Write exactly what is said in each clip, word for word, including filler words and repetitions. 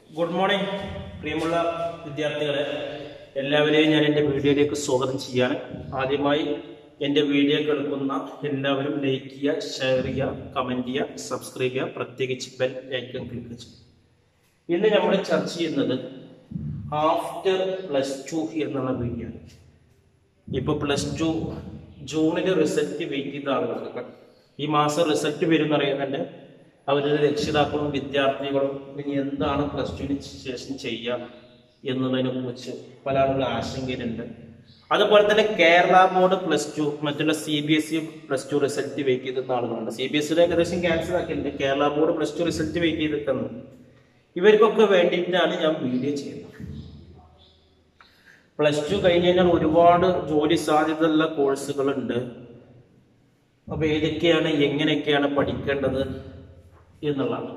Good morning, പ്രിയമുള്ള വിദ്യാർത്ഥികളെ. എല്ലാവരെയും ഞാൻ എൻ്റെ വീഡിയോയിലേക്ക് സ്വാഗതം ചെയ്യാൻ ആദ്യമായി എൻ്റെ വീഡിയോ കേൾക്കുന്ന എല്ലാവരും ലൈക്ക് ചെയ്യുക, ഷെയർ ചെയ്യുക, കമൻറ്റ് ചെയ്യുക, സബ്സ്ക്രൈബ് ചെയ്യുക, പ്രത്യേകിച്ച് ബെൽ ഐക്കൺ ക്ലിക്ക് ചെയ്യുക. ഇന്ന് നമ്മൾ ചർച്ച ചെയ്യുന്നത് ആഫ്റ്റർ പ്ലസ് ടു എന്നുള്ള വീഡിയോ ആണ്. ഇപ്പോൾ പ്ലസ് ടു ജൂണിൽ റിസൾട്ട് വെയിറ്റ് ചെയ്ത ആളുകൾക്ക് ഈ മാസം റിസൾട്ട് വരും അറിയുന്നുണ്ട്. അവരുടെ രക്ഷിതാക്കളും വിദ്യാർത്ഥികളും ഇനി എന്താണ് പ്ലസ് ടുവിന് ശേഷം ചെയ്യുക എന്നതിനെ കുറിച്ച് പല ആളുകളും ആശങ്കയിലുണ്ട്. അതുപോലെ തന്നെ കേരള ബോർഡ് പ്ലസ് ടു മറ്റുള്ള C B S E plus two result wait ചെയ്തിരുന്ന ആളുകളുണ്ട്. സി ബി എസ് ഇയുടെ ഏകദേശം ക്യാൻസൽ ആക്കിയിട്ടുണ്ട്. Kerala board plus two result wait ചെയ്തിരിക്കുന്നത് ഇവർക്കൊക്കെ വേണ്ടിയിട്ടാണ് ഞാൻ വീഡിയോ ചെയ്യുന്നത്. പ്ലസ് ടു കഴിഞ്ഞ് കഴിഞ്ഞാൽ ഒരുപാട് ജോലി സാധ്യതയുള്ള കോഴ്സുകളുണ്ട്. അപ്പൊ ഏതൊക്കെയാണ്, എങ്ങനെയൊക്കെയാണ് പഠിക്കേണ്ടത് എന്നുള്ളതാണ്.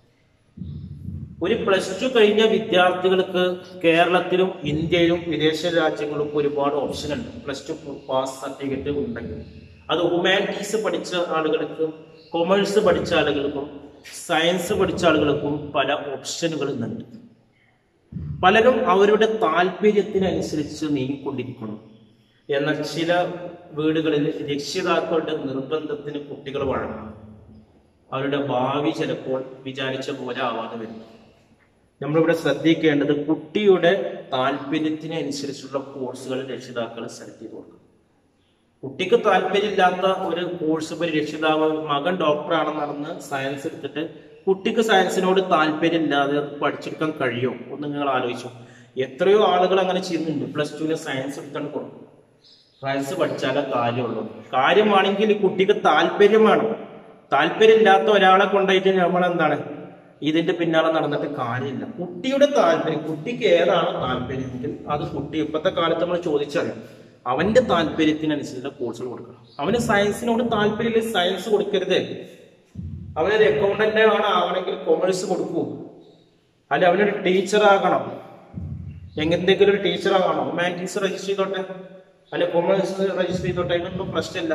ഒരു പ്ലസ് ടു കഴിഞ്ഞ വിദ്യാർത്ഥികൾക്ക് കേരളത്തിലും ഇന്ത്യയിലും വിദേശ രാജ്യങ്ങളിലും ഒരുപാട് ഓപ്ഷൻ ഉണ്ട്. പ്ലസ് ടു പാസ് സർട്ടിഫിക്കറ്റ് ഉണ്ടെങ്കിൽ അത് ഹ്യൂമാനിറ്റീസ് പഠിച്ച ആളുകൾക്കും കൊമേഴ്സ് പഠിച്ച ആളുകൾക്കും സയൻസ് പഠിച്ച ആളുകൾക്കും പല ഓപ്ഷനുകൾ ഉണ്ട്. പലരും അവരുടെ താല്പര്യത്തിനനുസരിച്ച് നീങ്ങിക്കൊണ്ടിരിക്കുന്നു. എന്നാൽ ചില വീടുകളിൽ രക്ഷിതാക്കളുടെ നിർബന്ധത്തിന് കുട്ടികൾ വഴങ്ങും. അവരുടെ ഭാവി ചിലപ്പോൾ വിചാരിച്ച പോലെ ആവാതെ വരുന്നു. നമ്മളിവിടെ ശ്രദ്ധിക്കേണ്ടത് കുട്ടിയുടെ താല്പര്യത്തിനനുസരിച്ചുള്ള കോഴ്സുകൾ രക്ഷിതാക്കൾ സെലക്ട് ചെയ്ത് കൊടുക്കും. കുട്ടിക്ക് താല്പര്യമില്ലാത്ത ഒരു കോഴ്സ് ഒരു രക്ഷിതാവ് മകൻ ഡോക്ടറാണെന്ന് സയൻസ് എടുത്തിട്ട് കുട്ടിക്ക് സയൻസിനോട് താല്പര്യമില്ലാതെ അത് പഠിച്ചെടുക്കാൻ കഴിയുമോ ഒന്ന് നിങ്ങൾ ആലോചിച്ചു. എത്രയോ ആളുകൾ അങ്ങനെ ചെയ്യുന്നുണ്ട്. പ്ലസ് ടുവിന് സയൻസ് എടുത്താണ് കൊടുക്കും. സയൻസ് പഠിച്ചാലേ കാര്യമുള്ളൂ. കാര്യമാണെങ്കിൽ കുട്ടിക്ക് താല്പര്യമാണ്. താല്പര്യമില്ലാത്ത ഒരാളെ കൊണ്ടായിട്ട് നമ്മൾ എന്താണ് ഇതിന്റെ പിന്നാലെ നടന്നിട്ട് കാര്യമില്ല. കുട്ടിയുടെ താല്പര്യം, കുട്ടിക്ക് ഏതാണ് താല്പര്യമെങ്കിൽ അത് കുട്ടി ഇപ്പോഴത്തെ കാലത്ത് നമ്മൾ ചോദിച്ചറിയാം. അവന്റെ താല്പര്യത്തിനനുസരിച്ചുള്ള കോഴ്സുകൾ കൊടുക്കണം. അവന് സയൻസിനോട് താല്പര്യമില്ല, സയൻസ് കൊടുക്കരുത്. അവനൊരു അക്കൗണ്ടന്റ് ആണ് ആവണമെങ്കിൽ കൊമേഴ്സ് കൊടുക്കൂ. അല്ലെ അവനൊരു ടീച്ചർ ആകണം, എന്തെങ്കിലും ഒരു ടീച്ചർ ആകണം, ഹ്യൂമാനിറ്റീസ് രജിസ്റ്റർ ചെയ്തോട്ടെ, അല്ലെ കൊമേഴ്സ് രജിസ്റ്റർ ചെയ്തോട്ടെ, അതിനൊന്നും പ്രശ്നമില്ല.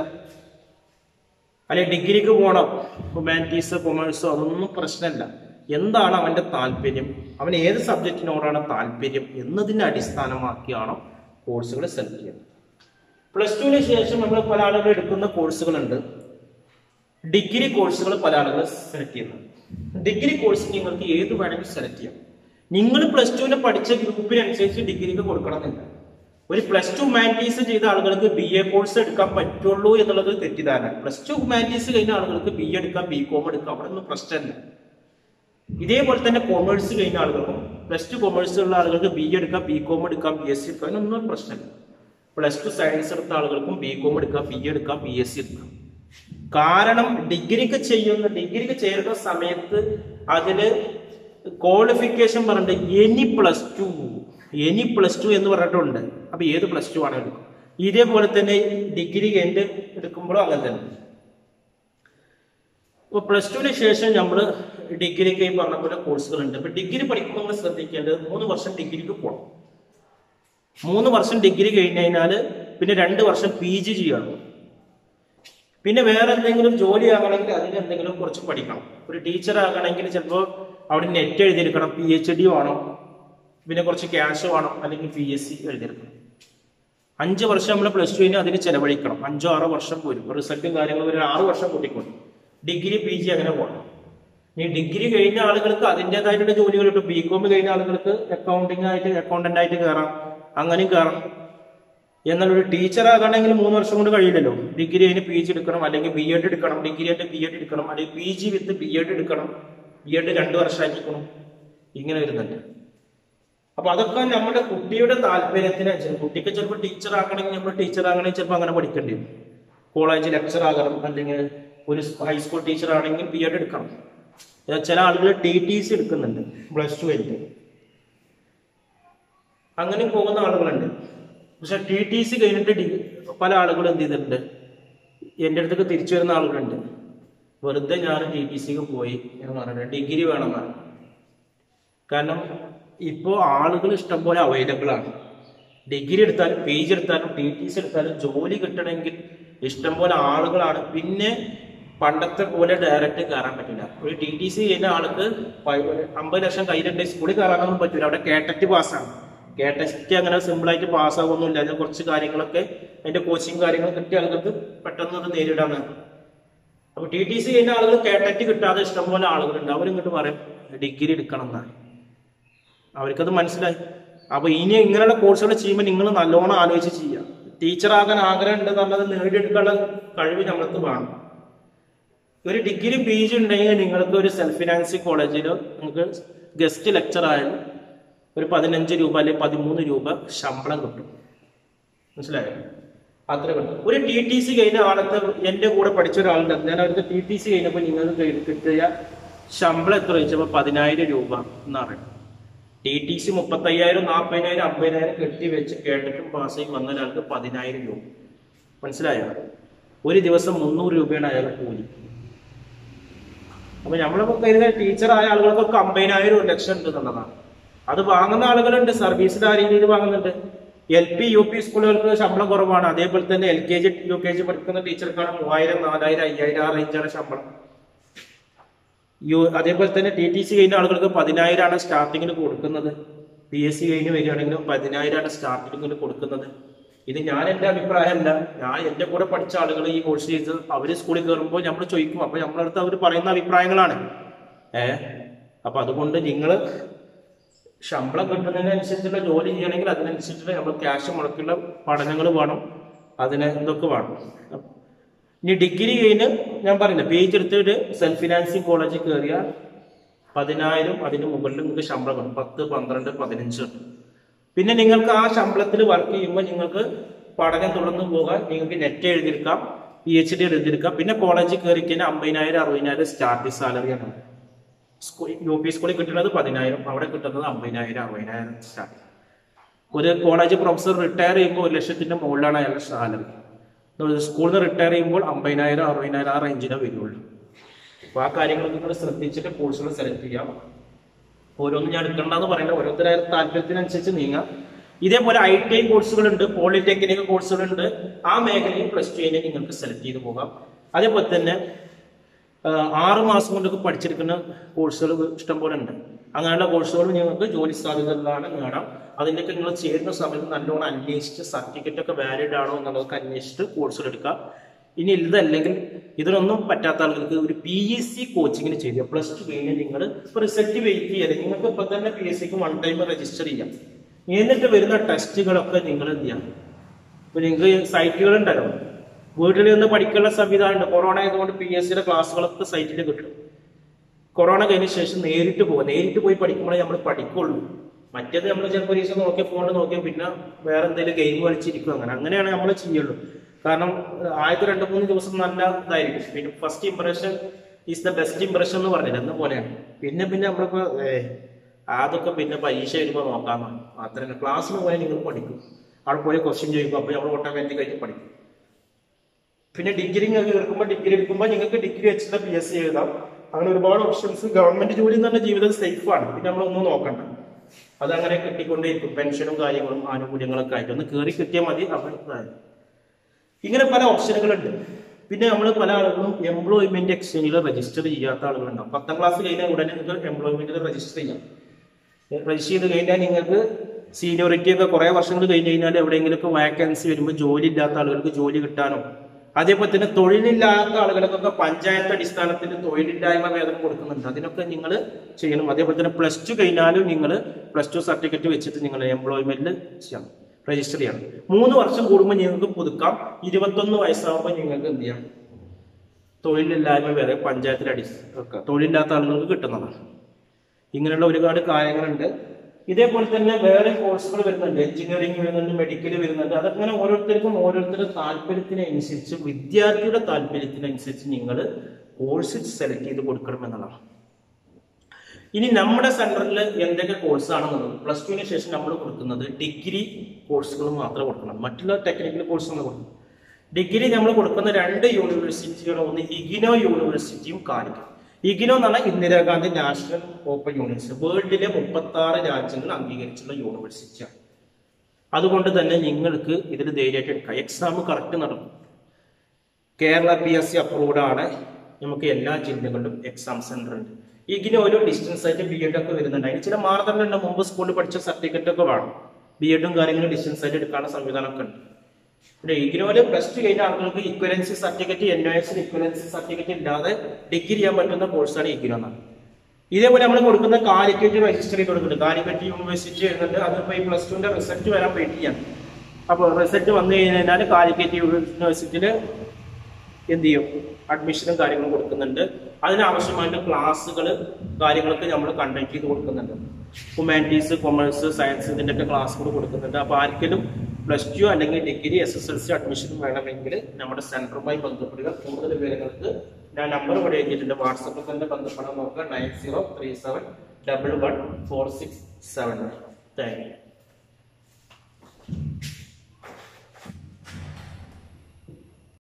അല്ലെ ഡിഗ്രിക്ക് പോകണം, ഹ്യൂമാനിറ്റീസ് കൊമേഴ്സോ, അതൊന്നും പ്രശ്നമല്ല. എന്താണ് അവന്റെ താല്പര്യം, അവൻ ഏത് സബ്ജക്റ്റിനോടാണ് താല്പര്യം എന്നതിനെ അടിസ്ഥാനമാക്കിയാണ് കോഴ്സുകൾ സെലക്ട് ചെയ്യുന്നത്. പ്ലസ് ടുവിന് ശേഷം നമ്മൾ പല ആളുകൾ എടുക്കുന്ന കോഴ്സുകളുണ്ട്. ഡിഗ്രി കോഴ്സുകൾ പല ആളുകൾ സെലക്ട് ചെയ്യുന്നത്. ഡിഗ്രി കോഴ്സ് നിങ്ങൾക്ക് ഏത് വേണമെങ്കിൽ സെലക്ട് ചെയ്യാം. നിങ്ങൾ പ്ലസ് ടുവിന് പഠിച്ച ഗ്രൂപ്പിനനുസരിച്ച് ഡിഗ്രിക്ക് കൊടുക്കണമെന്നില്ല. ഒരു പ്ലസ് ടു ഹ്യൂമാനിറ്റീസ് ചെയ്ത ആളുകൾക്ക് ബി എ കോഴ്സ് എടുക്കാൻ പറ്റുള്ളൂ എന്നുള്ളത് തെറ്റിദ്ധാരണ. പ്ലസ് ടു ഹ്യൂമാനിറ്റീസ് കഴിഞ്ഞ ആളുകൾക്ക് ബി എ എടുക്കാം, ബി കോം എടുക്കാം, അവിടെ ഒന്നും പ്രശ്നമില്ല. ഇതേപോലെ തന്നെ കൊമേഴ്സ് കഴിഞ്ഞ ആളുകൾക്കും പ്ലസ് ടു കൊമേഴ്സ് ഉള്ള ആളുകൾക്ക് ബി എ എടുക്കാം, ബി കോം എടുക്കാം, ബി എസ് സി എടുക്കാം, അതിനൊന്നും പ്രശ്നമില്ല. പ്ലസ് ടു സയൻസ് എടുത്ത ആളുകൾക്കും ബി കോം എടുക്കാം, ബി എ എടുക്കാം, ബി എസ് സി എടുക്കാം. കാരണം ഡിഗ്രിക്ക് ചെയ്യുന്ന ഡിഗ്രിക്ക് ചേരുന്ന സമയത്ത് അതിന് ക്വാളിഫിക്കേഷൻ പറഞ്ഞിട്ട് any plus two any plus two എന്ന് പറഞ്ഞിട്ടുണ്ട്. അപ്പൊ ഏത് പ്ലസ് ടു ആണ് എടുക്കും. ഇതേപോലെ തന്നെ ഡിഗ്രി കഴിഞ്ഞ് എടുക്കുമ്പോഴും അങ്ങനെ തന്നെ. ഇപ്പൊ പ്ലസ് ടുവിന് ശേഷം നമ്മൾ ഡിഗ്രിക്ക് ഈ പറഞ്ഞ പോലെ കോഴ്സുകളുണ്ട്. അപ്പൊ ഡിഗ്രി പഠിക്കുമ്പോൾ നമ്മൾ ശ്രദ്ധിക്കേണ്ടത് മൂന്ന് വർഷം ഡിഗ്രിക്ക് പോകണം. മൂന്ന് വർഷം ഡിഗ്രി കഴിഞ്ഞ് കഴിഞ്ഞാല് പിന്നെ രണ്ട് വർഷം പി ജി ചെയ്യണം. പിന്നെ വേറെ എന്തെങ്കിലും ജോലി ആകണമെങ്കിൽ അതിന് എന്തെങ്കിലും കുറച്ച് പഠിക്കണം. ഒരു ടീച്ചർ ആകണമെങ്കിൽ ചിലപ്പോൾ അവിടെ നെറ്റ് എഴുതിയെടുക്കണം, പി എച്ച് ഡി വേണം, പിന്നെ കുറച്ച് ക്യാഷ് വേണം, അല്ലെങ്കിൽ പി എസ് സി എഴുതിയെടുക്കണം. അഞ്ച് വർഷം നമ്മൾ പ്ലസ് ടു കഴിഞ്ഞാൽ അതിന് ചെലവഴിക്കണം. അഞ്ചോ ആറോ വർഷം പോരും. റിസൾട്ടും കാര്യങ്ങളും ഒരു ആറ് വർഷം കൂട്ടിക്കൊണ്ട് ഡിഗ്രി പി ജി അങ്ങനെ പോകണം. ഈ ഡിഗ്രി കഴിഞ്ഞ ആളുകൾക്ക് അതിൻ്റെതായിട്ടുള്ള ജോലികൾ കിട്ടും. ബി കോം കഴിഞ്ഞ ആളുകൾക്ക് അക്കൗണ്ടിങ് ആയിട്ട് അക്കൗണ്ടന്റ് ആയിട്ട് കയറാം, അങ്ങനെയും കയറാം. എന്നാൽ ഒരു ടീച്ചർ ആകണമെങ്കിൽ മൂന്ന് വർഷം കൊണ്ട് കഴിയില്ലല്ലോ. ഡിഗ്രി കഴിഞ്ഞ് പി ജി എടുക്കണം, അല്ലെങ്കിൽ ബി എഡ് എടുക്കണം, ഡിഗ്രി ആയിട്ട് ബി എഡ് എടുക്കണം, അല്ലെങ്കിൽ P G with B Ed എടുക്കണം, ബി എഡ് രണ്ട് വർഷമായിരിക്കണം, ഇങ്ങനെ വരുന്നുണ്ട്. അപ്പൊ അതൊക്കെ നമ്മുടെ കുട്ടിയുടെ താല്പര്യത്തിനനുസരിച്ച്. കുട്ടിക്ക് ചിലപ്പോൾ ടീച്ചർ ആക്കണമെങ്കിൽ നമ്മൾ ടീച്ചർ ആകണമെങ്കിൽ ചിലപ്പോൾ അങ്ങനെ പഠിക്കേണ്ടി വരും. കോളേജ് ലെക്ചർ ആകണം, അല്ലെങ്കിൽ ഒരു ഹൈസ്കൂൾ ടീച്ചർ ആണെങ്കിൽ ബി എഡ് എടുക്കണം. ചില ആളുകൾ ടി ടി സി എടുക്കുന്നുണ്ട് പ്ലസ് ടു കഴിഞ്ഞിട്ട്, അങ്ങനെ പോകുന്ന ആളുകളുണ്ട്. പക്ഷെ ടി ടി സി കഴിഞ്ഞിട്ട് പല ആളുകളും എന്ത് ചെയ്തിട്ടുണ്ട്, എൻ്റെ അടുത്തേക്ക് തിരിച്ചു വരുന്ന ആളുകളുണ്ട്. വെറുതെ ഞാൻ ടി ടി സിക്ക് പോയി എന്ന് പറഞ്ഞിട്ട് ഡിഗ്രി വേണമെന്നാണ്. കാരണം ഇപ്പോൾ ആളുകൾ ഇഷ്ടംപോലെ അവൈലബിൾ ആണ്. ഡിഗ്രി എടുത്താലും പി ജി എടുത്താലും ടി ടി സി എടുത്താലും ജോലി കിട്ടണമെങ്കിൽ ഇഷ്ടംപോലെ ആളുകളാണ്. പിന്നെ പണ്ടത്തെ പോലെ ഡയറക്റ്റ് കയറാൻ പറ്റില്ല. ഒരു ടി ടി സി ചെയ്യുന്ന ആൾക്ക് അമ്പത് ലക്ഷം കയ്യിലുണ്ട് സ്കൂളിൽ കയറാനൊന്നും പറ്റില്ല. അവിടെ കേട്ടറ്റ് പാസ്സാണ്. കേട്ടറ്റ് അങ്ങനെ സിമ്പിളായിട്ട് പാസ്സാകൊന്നുമില്ല. അതിന് കുറച്ച് കാര്യങ്ങളൊക്കെ അതിന്റെ കോച്ചിങ് കാര്യങ്ങൾ കിട്ടിയ ആളുകൾക്ക് പെട്ടെന്ന് അത് നേരിടാണ്. അപ്പൊ ടി ടി സി ചെയ്യുന്ന ആളുകൾ കേട്ടറ്റ് കിട്ടാതെ ഇഷ്ടംപോലെ ആളുകളുണ്ട്. അവരിങ്ങോട്ട് പറയും ഡിഗ്രി എടുക്കണം എന്നാണ്. അവർക്കത് മനസ്സിലായി. അപ്പൊ ഇനി ഇങ്ങനെയുള്ള കോഴ്സുകൾ ചെയ്യുമ്പോൾ നിങ്ങൾ നല്ലോണം ആലോചിച്ച് ചെയ്യുക. ടീച്ചറാകാൻ ആഗ്രഹം ഉണ്ട് എന്നുള്ളത് നേടിയെടുക്കാനുള്ള കഴിവ് നമ്മൾക്ക് വേണം. ഒരു ഡിഗ്രി പി ജി ഉണ്ടെങ്കിൽ നിങ്ങൾക്ക് ഒരു സെൽഫ് ഫിനാൻസിങ് കോളേജിൽ നിങ്ങൾക്ക് ഗസ്റ്റ് ലെക്ചർ ആയാലും ഒരു പതിനഞ്ച് രൂപ അല്ലെങ്കിൽ പതിമൂന്ന് രൂപ ശമ്പളം കിട്ടും. മനസ്സിലായോ? അത്ര കിട്ടും. ഒരു ടി ടി സി കഴിഞ്ഞ ആളത്തെ എൻ്റെ കൂടെ പഠിച്ച ഒരാളുണ്ട്. ഞാൻ അവർക്ക് ടി ടി സി കഴിഞ്ഞപ്പോൾ നിങ്ങൾക്ക് കിട്ടിയ ശമ്പളം എത്ര ചോദിച്ചപ്പോൾ പതിനായിരം രൂപ എന്ന് പറയും. ടി ടി സി മുപ്പത്തയ്യായിരം നാൽപ്പതിനായിരം അമ്പതിനായിരം കെട്ടി വെച്ച് കേട്ടിട്ടും പാസ്സായി വന്ന ഒരാൾക്ക് പതിനായിരം രൂപ. മനസ്സിലായോ? ഒരു ദിവസം മുന്നൂറ് രൂപയാണ് അയാൾ കൂലി. അപ്പൊ നമ്മളിപ്പോ കരുതുന്ന ടീച്ചറായ ആളുകൾക്കൊക്കെ അമ്പതിനായിരം ഒരു ലക്ഷം ഉണ്ട് എന്നുള്ളതാണ്. അത് വാങ്ങുന്ന ആളുകളുണ്ട്, സർവീസിൽ ആ രീതിയിൽ വാങ്ങുന്നുണ്ട്. എൽ പി യു പി സ്കൂളുകൾക്ക് ശമ്പളം കുറവാണ്. അതേപോലെ തന്നെ L K G U K G പഠിക്കുന്ന ടീച്ചർക്കാണ് മൂവായിരം നാലായിരം അയ്യായിരം ആ റേഞ്ചാണ് ശമ്പളം. യു അതേപോലെ തന്നെ ടി ടി സി കഴിഞ്ഞ ആളുകൾക്ക് പതിനായിരമാണ് സ്റ്റാർട്ടിങ്ങിന് കൊടുക്കുന്നത്. പി എസ് സി കഴിഞ്ഞ് വരികയാണെങ്കിലും പതിനായിരമാണ് സ്റ്റാർട്ടിങ്ങിന് കൊടുക്കുന്നത്. ഇത് ഞാൻ എൻ്റെ അഭിപ്രായമല്ല. ഞാൻ എൻ്റെ കൂടെ പഠിച്ച ആളുകൾ ഈ കോഴ്സ് ചെയ്ത് അവർ സ്കൂളിൽ കയറുമ്പോൾ നമ്മൾ ചോദിക്കും. അപ്പൊ നമ്മളടുത്ത് അവർ പറയുന്ന അഭിപ്രായങ്ങളാണ്. ഏഹ് അപ്പൊ അതുകൊണ്ട് നിങ്ങൾ ശമ്പളം കിട്ടുന്നതിനനുസരിച്ചുള്ള ജോലി ചെയ്യണമെങ്കിൽ അതിനനുസരിച്ചുള്ള നമ്മൾ ക്യാഷ് മുടക്കുള്ള പഠനങ്ങൾ വേണം. അതിന് എന്തൊക്കെ വേണം. ഇനി ഡിഗ്രി കഴിഞ്ഞ് ഞാൻ പറഞ്ഞില്ല പി ജി എടുത്തിട്ട് സെൽഫ് ഫിനാൻസിങ് കോളേജിൽ കയറിയാൽ പതിനായിരം അതിന് മുകളിൽ നിങ്ങൾക്ക് ശമ്പളം വേണം. പത്ത് പന്ത്രണ്ട് പതിനഞ്ച്. പിന്നെ നിങ്ങൾക്ക് ആ ശമ്പളത്തിൽ വർക്ക് ചെയ്യുമ്പോൾ നിങ്ങൾക്ക് പഠനം തുടർന്ന് പോകാൻ നിങ്ങൾക്ക് നെറ്റ് എഴുതിയെടുക്കാം, പി എച്ച് ഡി എഴുതിയെടുക്കാം. പിന്നെ കോളേജിൽ കയറി കഴിഞ്ഞാൽ അമ്പതിനായിരം അറുപതിനായിരം സ്റ്റാർട്ടിംഗ് സാലറിയാണ്. സ്കൂൾ യു പി സ്കൂളിൽ കിട്ടുന്നത് പതിനായിരം, അവിടെ കിട്ടുന്നത് അമ്പതിനായിരം അറുപതിനായിരം സ്റ്റാർട്ടിംഗ്. ഒരു കോളേജ് പ്രൊഫസർ റിട്ടയർ ചെയ്യുമ്പോൾ ഒരു ലക്ഷത്തിന്റെ മുകളിലാണ് അയാളുടെ സാലറി. സ്കൂളിൽ നിന്ന് റിട്ടയർ ചെയ്യുമ്പോൾ അമ്പതിനായിരം അറുപതിനായിരം ആ റേഞ്ചിനെ വരുള്ളൂ. അപ്പൊ ആ കാര്യങ്ങൾ നിങ്ങൾ ശ്രദ്ധിച്ചിട്ട് കോഴ്സുകൾ സെലക്ട് ചെയ്യാം. ഓരോന്നും ഞാൻ എടുക്കണ്ടെന്ന് പറയുന്നത് ഓരോരുത്തരുടെ താല്പര്യത്തിനനുസരിച്ച് നീങ്ങാം. ഇതേപോലെ ഐ ടി ഐ കോഴ്സുകളുണ്ട്, പോളിടെക്നിക് കോഴ്സുകളുണ്ട്. ആ മേഖലയിൽ പ്ലസ് ടു കഴിഞ്ഞാൽ നിങ്ങൾക്ക് സെലക്ട് ചെയ്ത് പോകാം. അതേപോലെ തന്നെ ആറ് മാസം കൊണ്ടൊക്കെ പഠിച്ചെടുക്കുന്ന കോഴ്സുകൾ ഇഷ്ടം പോലെ ഉണ്ട്. അങ്ങനെയുള്ള കോഴ്സുകൾ നിങ്ങൾക്ക് ജോലി സാധ്യതകളാണ് നേടാം. അതിൻ്റെയൊക്കെ നിങ്ങൾ ചേരുന്ന സമയത്ത് നല്ലോണം അന്വേഷിച്ച് സർട്ടിഫിക്കറ്റ് ഒക്കെ വാലിഡ് ആണോ എന്നുള്ളതൊക്കെ അന്വേഷിച്ചിട്ട് കോഴ്സുകൾ എടുക്കാം. ഇനി ഇതല്ലെങ്കിൽ ഇതിനൊന്നും പറ്റാത്ത ആളുകൾക്ക് ഒരു പി എസ് സി കോച്ചിങ്ങിന് ചെയ്യുക. പ്ലസ് ടു കഴിഞ്ഞാൽ നിങ്ങൾ ഇപ്പോൾ റിസൾട്ട് വെയിറ്റ് ചെയ്യാതെ നിങ്ങൾക്ക് ഇപ്പൊ തന്നെ പി എസ് സിക്ക് വൺ ടൈം രജിസ്റ്റർ ചെയ്യാം. എന്നിട്ട് വരുന്ന ടെസ്റ്റുകളൊക്കെ നിങ്ങൾ എന്ത് ചെയ്യാം. ഇപ്പൊ നിങ്ങൾക്ക് സൈറ്റുകൾ ഉണ്ടല്ലോ, വീട്ടിൽ നിന്ന് പഠിക്കാനുള്ള സംവിധാനമുണ്ട്. കൊറോണ ആയതുകൊണ്ട് പി എസ് സിയുടെ ക്ലാസ്സുകളൊക്കെ സൈറ്റിൽ കിട്ടും. കൊറോണ കഴിഞ്ഞ ശേഷം നേരിട്ട് പോകും. നേരിട്ട് പോയി പഠിക്കുമ്പോഴേ നമ്മൾ പഠിക്കുള്ളൂ. മറ്റേത് നമ്മൾ ചിലപ്പോൾ ഒരു ദിവസം നോക്കിയാൽ ഫോണിൽ നോക്കിയാൽ പിന്നെ വേറെ എന്തെങ്കിലും ഗെയിം കളിച്ചിരിക്കും. അങ്ങനെ അങ്ങനെയാണ് നമ്മൾ ചെയ്യുള്ളൂ. കാരണം ആദ്യത്തെ രണ്ട് മൂന്ന് ദിവസം നല്ല ഇതായിരിക്കും. പിന്നെ first impression is the best impression എന്ന് പറഞ്ഞില്ല എന്ന പോലെയാണ്. പിന്നെ പിന്നെ നമ്മളിപ്പോ അതൊക്കെ പിന്നെ പരീക്ഷ വരുമ്പോൾ നോക്കാമെന്നാണ്. മാത്രമല്ല ക്ലാസ്സിന് പോയാൽ നിങ്ങൾ പഠിക്കും. അവിടെ പോയി ക്വസ്റ്റ്യൻ ചോദിക്കും. അപ്പോൾ നമ്മൾ ഓട്ടോമാറ്റിക് ആയിട്ട് പഠിക്കും. പിന്നെ ഡിഗ്രി എടുക്കുമ്പോൾ ഡിഗ്രി എടുക്കുമ്പോൾ നിങ്ങൾക്ക് ഡിഗ്രി വെച്ചിട്ട് പി എസ് സി എഴുതാം. അങ്ങനെ ഒരുപാട് ഓപ്ഷൻസ്. ഗവൺമെന്റ് ജോലി എന്ന് പറഞ്ഞ ജീവിതം സേഫാണ്. പിന്നെ നമ്മളൊന്നും നോക്കണ്ട. അതങ്ങനെ കിട്ടിക്കൊണ്ടേയിരിക്കും. പെൻഷനും കാര്യങ്ങളും ആനുകൂല്യങ്ങളൊക്കെ ആയിട്ട് ഒന്ന് കയറി കിട്ടിയാൽ മതി. അപ്പോൾ ഇങ്ങനെ പല ഓപ്ഷനുകളുണ്ട്. പിന്നെ നമ്മൾ പല ആളുകളും എംപ്ലോയ്മെന്റ് എക്സ്ചേഞ്ചിൽ രജിസ്റ്റർ ചെയ്യാത്ത ആളുകളുണ്ടാവും. പത്താം ക്ലാസ് കഴിഞ്ഞാൽ ഉടനെ നിങ്ങൾക്ക് എംപ്ലോയ്മെന്റിൽ രജിസ്റ്റർ ചെയ്യാം. രജിസ്റ്റർ ചെയ്ത് കഴിഞ്ഞാൽ നിങ്ങൾക്ക് സീനിയോറിറ്റി ഒക്കെ കുറെ വർഷങ്ങൾ കഴിഞ്ഞ് കഴിഞ്ഞാൽ എവിടെയെങ്കിലുമൊക്കെ വാക്കൻസി വരുമ്പോൾ ജോലി ഇല്ലാത്ത ആളുകൾക്ക് ജോലി കിട്ടാനോ, അതേപോലെ തന്നെ തൊഴിലില്ലാത്ത ആളുകൾക്കൊക്കെ പഞ്ചായത്ത് അടിസ്ഥാനത്തിൽ തൊഴിലില്ലായ്മ വേതനം കൊടുക്കുന്നുണ്ട്. അതിനൊക്കെ നിങ്ങൾ ചെയ്യണം. അതേപോലെ തന്നെ പ്ലസ് ടു കഴിഞ്ഞാലും നിങ്ങൾ പ്ലസ് ടു സർട്ടിഫിക്കറ്റ് വെച്ചിട്ട് നിങ്ങൾ എംപ്ലോയ്മെന്റിൽ ചെയ്യണം, രജിസ്റ്റർ ചെയ്യണം. മൂന്ന് വർഷം കൂടുമ്പോൾ നിങ്ങൾക്ക് പുതുക്കാം. ഇരുപത്തൊന്ന് വയസ്സാകുമ്പോൾ നിങ്ങൾക്ക് എന്ത് ചെയ്യാം, തൊഴിലില്ലായ്മ വരെ പഞ്ചായത്തിൽ അടി ഒക്കെ തൊഴിലില്ലാത്ത ആളുകൾക്ക് കിട്ടുന്നതാണ്. ഇങ്ങനെയുള്ള ഒരുപാട് കാര്യങ്ങളുണ്ട്. ഇതേപോലെ തന്നെ വേറെ കോഴ്സുകൾ വരുന്നുണ്ട്. എഞ്ചിനീയറിംഗ് വരുന്നുണ്ട്, മെഡിക്കൽ വരുന്നുണ്ട്. അതങ്ങനെ ഓരോരുത്തർക്കും ഓരോരുത്തരുടെ താല്പര്യത്തിനനുസരിച്ച്, വിദ്യാർത്ഥിയുടെ താല്പര്യത്തിനനുസരിച്ച് നിങ്ങൾ കോഴ്സ് സെലക്ട് ചെയ്ത് കൊടുക്കണം എന്നുള്ളതാണ്. ഇനി നമ്മുടെ സെന്ററിൽ എന്തൊക്കെ കോഴ്സാണെന്നുള്ളത് പ്ലസ് ടുവിന് ശേഷം നമ്മൾ കൊടുക്കുന്നത് ഡിഗ്രി കോഴ്സുകൾ മാത്രം കൊടുക്കണം. മറ്റുള്ള ടെക്നിക്കൽ കോഴ്സ് നമ്മൾ കൊടുക്കും. ഡിഗ്രി നമ്മൾ കൊടുക്കുന്ന രണ്ട് യൂണിവേഴ്സിറ്റികളും, ഒന്ന് ഇഗ്നോ യൂണിവേഴ്സിറ്റിയും കാലിക്കറ്റ്. ഇഗ്നോ എന്ന് പറഞ്ഞാൽ ഇന്ദിരാഗാന്ധി നാഷണൽ ഓപ്പൺ യൂണിവേഴ്സിറ്റി, വേൾഡിലെ മുപ്പത്തി ആറ് രാജ്യങ്ങൾ അംഗീകരിച്ചുള്ള യൂണിവേഴ്സിറ്റിയാണ്. അതുകൊണ്ട് തന്നെ നിങ്ങൾക്ക് ഇതിൽ ധൈര്യമായിട്ട് എടുക്കാം. എക്സാം കറക്റ്റ് നടക്കും. Kerala P S C approved ആണ്. നമുക്ക് എല്ലാ ജില്ലകളിലും എക്സാം സെന്റർ ഉണ്ട്. ഇഗ്നോ ഒരു ഡിസ്റ്റൻസ് ആയിട്ട് ബി എഡ് ഒക്കെ വരുന്നുണ്ട്. അതിന് ചില മാനദണ്ഡമുണ്ട്. മുമ്പ് സ്കൂളിൽ പഠിച്ച സർട്ടിഫിക്കറ്റ് ഒക്കെ വേണം. ബി എഡും കാര്യങ്ങളും ഡിസ്റ്റൻസ് ആയിട്ട് എടുക്കാനുള്ള സംവിധാനമൊക്കെ ഉണ്ട്. പിന്നെ ഇഗ്നോയില് പ്ലസ് ടു കഴിഞ്ഞ ആളുകൾക്ക് equivalency certificate, N O S equivalency certificate ഇല്ലാതെ ഡിഗ്രി ചെയ്യാൻ പറ്റുന്ന കോഴ്സാണ് ഇഗ്നോ എന്നാണ്. ഇതേപോലെ നമ്മൾ കൊടുക്കുന്ന കാലിക്കറ്റ് രജിസ്റ്റർ ചെയ്ത് കൊടുക്കുന്നുണ്ട്. കാലിക്കറ്റ് യൂണിവേഴ്സിറ്റി എഴുതുന്നുണ്ട്. അതിപ്പോ ഈ പ്ലസ് ടുവിന്റെ റിസൾട്ട് വരാൻ വെയിറ്റ് ചെയ്യാണ്. അപ്പോൾ റിസൾട്ട് വന്നു കഴിഞ്ഞാൽ കാലിക്കറ്റ് യൂണിവേഴ്സിറ്റിയിൽ എന്ത് ചെയ്യും, അഡ്മിഷനും കാര്യങ്ങളും കൊടുക്കുന്നുണ്ട്. അതിനാവശ്യമായിട്ട് ക്ലാസ്സുകൾ കാര്യങ്ങളൊക്കെ നമ്മൾ കണ്ടക്ട് ചെയ്ത് കൊടുക്കുന്നുണ്ട്. ഹ്യൂമാനിറ്റീസ്, കൊമേഴ്സ്, സയൻസ് ഇതിൻ്റെയൊക്കെ ക്ലാസ്സുകൾ കൊടുക്കുന്നുണ്ട്. അപ്പോൾ ആർക്കെങ്കിലും പ്ലസ് ടു അല്ലെങ്കിൽ degree, S S L C admission വേണമെങ്കിൽ നമ്മുടെ സെന്ററുമായി ബന്ധപ്പെടുക. കൂടുതൽ വിവരങ്ങൾക്ക് ഞാൻ നമ്പർ ഇവിടെ എഴുതിയിട്ടുണ്ട്. വാട്സപ്പിൽ തന്നെ ബന്ധപ്പെടാൻ നോക്കുക. Nine zero three seven double one four six seven. Thank U.